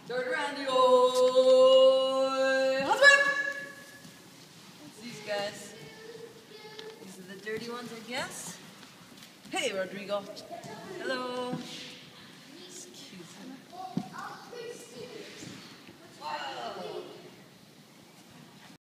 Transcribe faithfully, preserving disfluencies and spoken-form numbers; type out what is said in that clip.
Turn around the old husband! It's these guys. These are the dirty ones, I guess. Hey, Rodrigo. Hello.